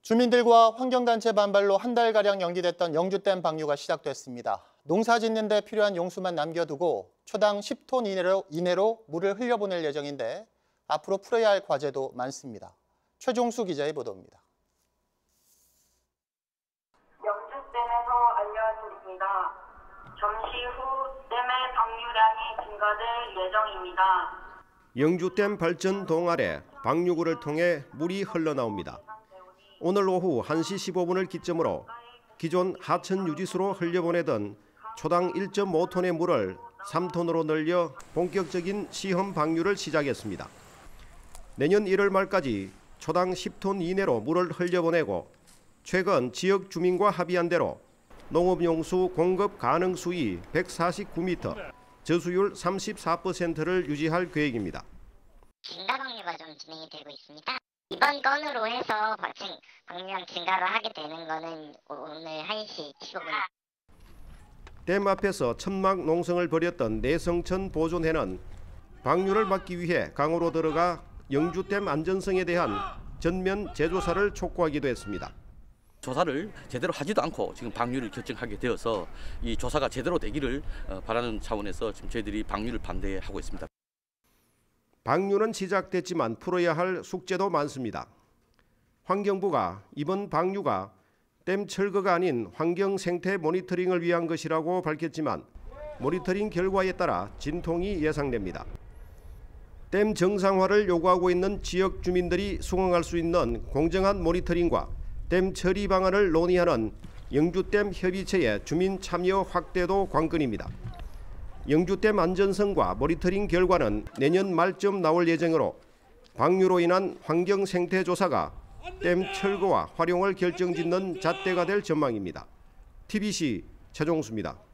주민들과 환경단체 반발로 한 달가량 연기됐던 영주댐 방류가 시작됐습니다. 농사 짓는 데 필요한 용수만 남겨두고 초당 10톤 이내로 물을 흘려보낼 예정인데 앞으로 풀어야 할 과제도 많습니다. 최종수 기자의 보도입니다. 영주댐에서 알려드립니다. 잠시 후 댐의 방류량이 증가될 예정입니다. 영주댐 발전 동아래 방류구를 통해 물이 흘러나옵니다. 오늘 오후 1시 15분을 기점으로 기존 하천 유지수로 흘려보내던 초당 1.5톤의 물을 3톤으로 늘려 본격적인 시험 방류를 시작했습니다. 내년 1월 말까지 초당 10톤 이내로 물을 흘려보내고 최근 지역 주민과 합의한 대로 농업용수 공급 가능 수위 149m, 저수율 34%를 유지할 계획입니다. 증가 방류가 좀 진행이 되고 있습니다. 이번 건으로 해서 방류량 증가를 하게 되는 거는 오늘 1시 15분. 댐 앞에서 천막 농성을 벌였던 내성천 보존회는 방류를 막기 위해 강으로 들어가 영주댐 안전성에 대한 전면 재조사를 촉구하기도 했습니다. 조사를 제대로 하지도 않고 지금 방류를 결정하게 되어서 이 조사가 제대로 되기를 바라는 차원에서 지금 저희들이 방류를 반대하고 있습니다. 방류는 시작됐지만 풀어야 할 숙제도 많습니다. 환경부가 이번 방류가 댐 철거가 아닌 환경 생태 모니터링을 위한 것이라고 밝혔지만 모니터링 결과에 따라 진통이 예상됩니다. 댐 정상화를 요구하고 있는 지역 주민들이 수긍할 수 있는 공정한 모니터링과 댐 처리 방안을 논의하는 영주댐 협의체의 주민 참여 확대도 관건입니다. 영주댐 안전성과 모니터링 결과는 내년 말쯤 나올 예정으로 방류로 인한 환경 생태 조사가 댐 철거와 활용을 결정짓는 잣대가 될 전망입니다. TBC 최종수입니다.